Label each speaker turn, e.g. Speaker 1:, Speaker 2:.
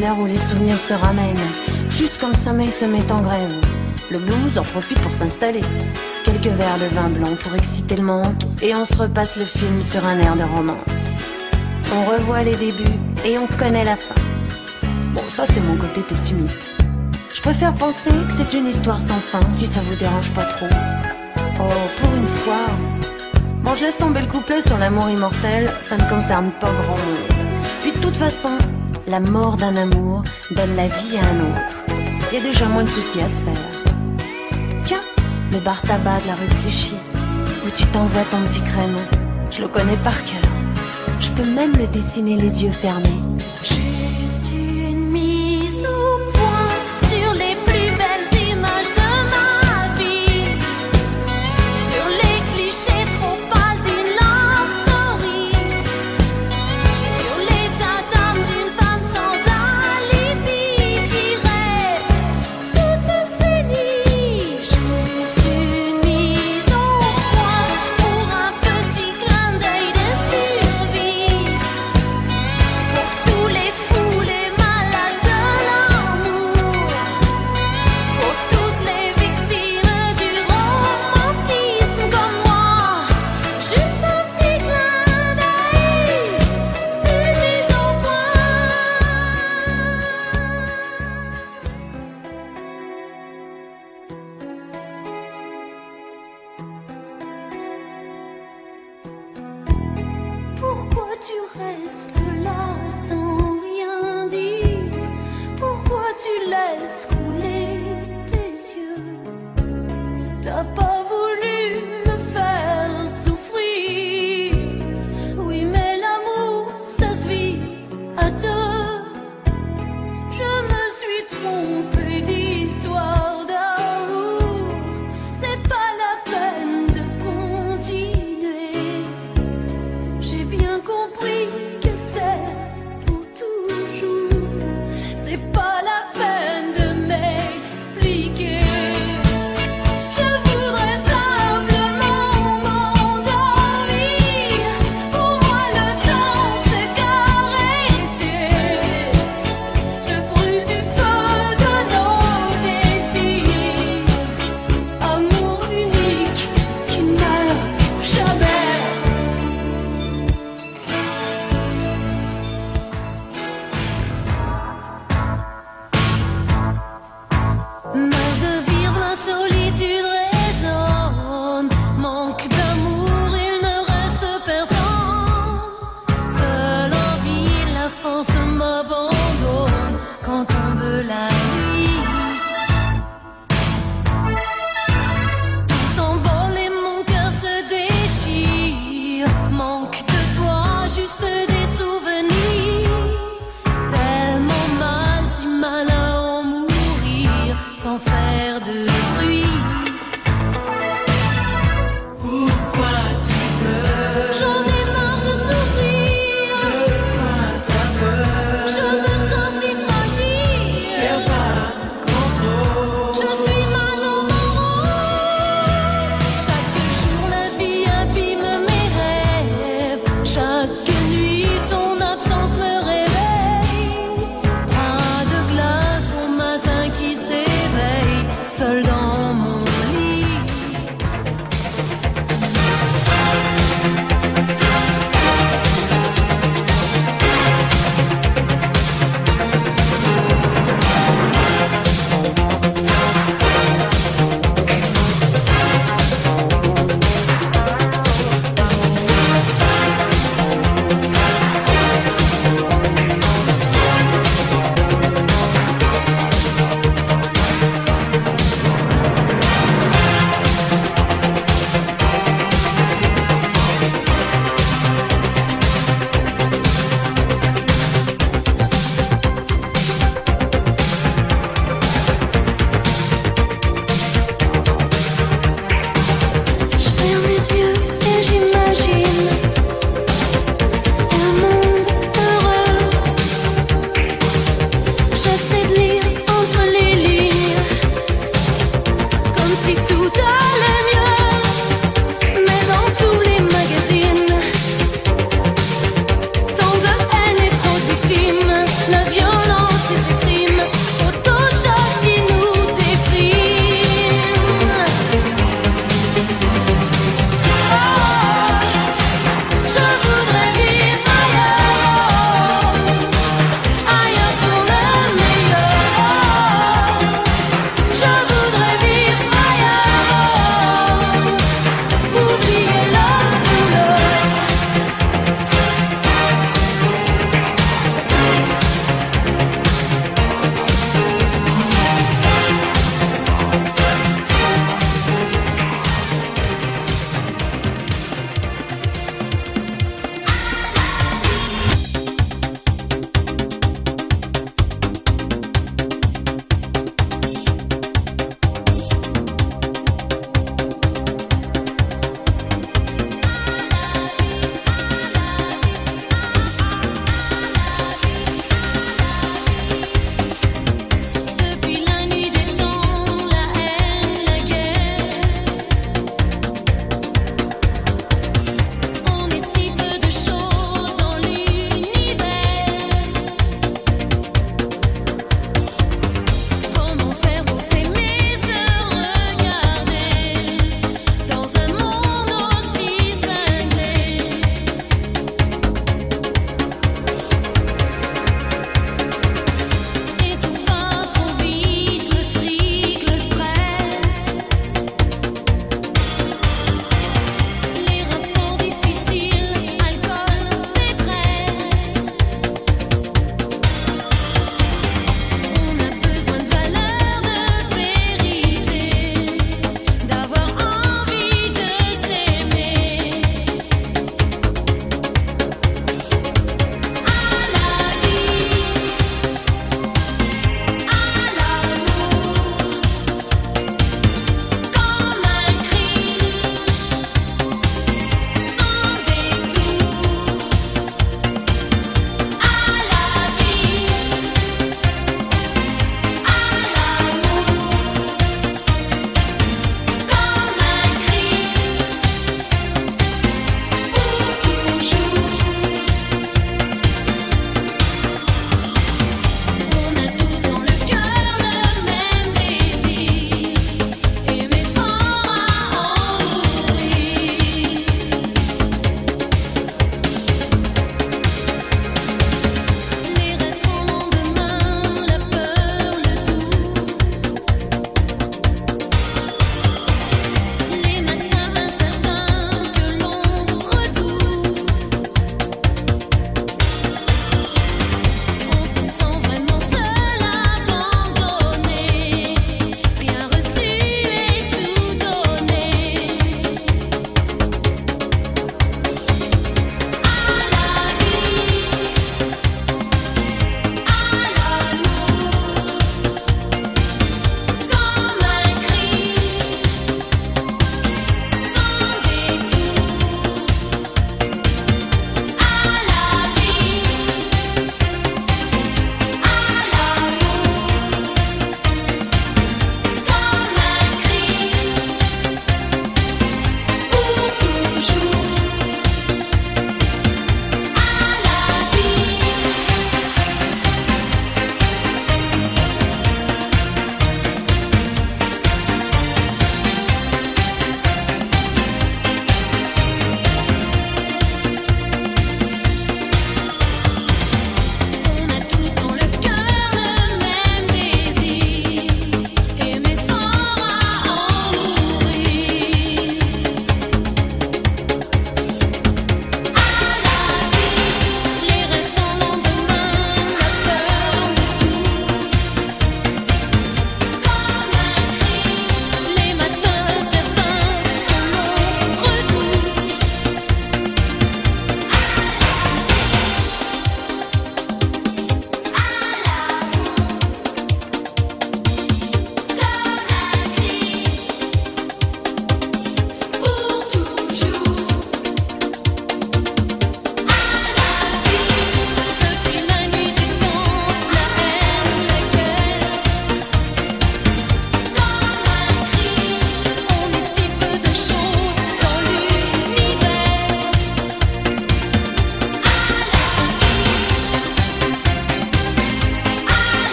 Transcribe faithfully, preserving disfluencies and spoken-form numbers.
Speaker 1: l'heure où les souvenirs se ramènent. Juste quand le sommeil se met en grève, le blues en profite pour s'installer. Quelques verres de vin blanc pour exciter le manque, et on se repasse le film sur un air de romance. On revoit les débuts et on connaît la fin. Bon, ça c'est mon côté pessimiste. Je préfère penser que c'est une histoire sans fin, si ça vous dérange pas trop. Oh, pour une fois. Bon, je laisse tomber le couplet sur l'amour immortel, ça ne concerne pas grand monde. Puis de toute façon, la mort d'un amour donne la vie à un autre. Il y a déjà moins de soucis à se faire. Tiens, le bar tabac de la rue Clichy, où tu t'envoies ton petit crème, je le connais par cœur. Je peux même le dessiner les yeux fermés.
Speaker 2: Juste une mise au point sur les plus belles images de ma vie, sur les clichés trop pâles d'une love story, sur l'état d'âme d'une femme sans alibi qui rêve toutes ses nuits. Juste une mise au point pour un petit clin d'œil de survie, pour tous les fous, les malades de l'amour, pour toutes les victimes du romantisme comme moi. Juste un petit clin d'œil, une mise au point. Pourquoi tu restes?